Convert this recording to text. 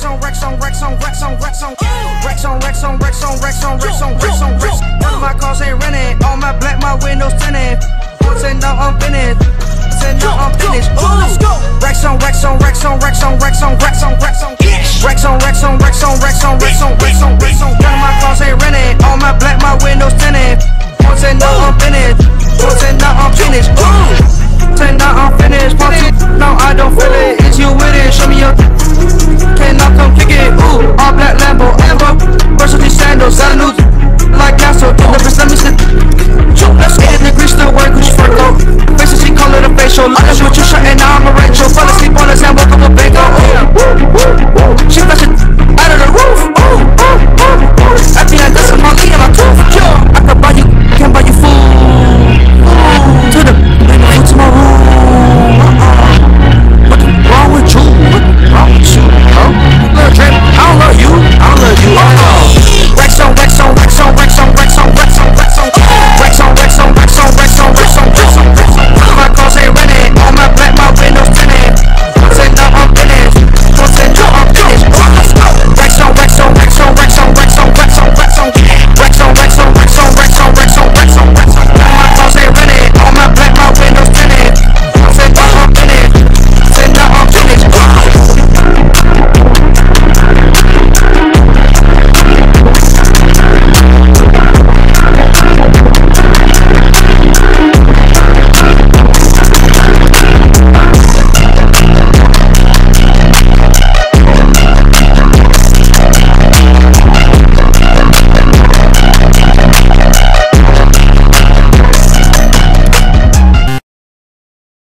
Racks on racks on racks on racks on racks on racks on racks on racks on racks on racks on racks on racks. None of my cars ain't renting. All my black, my windows tinted. Say no, I'm finished. Say no, I'm finished. Ooh. Racks on racks on racks on racks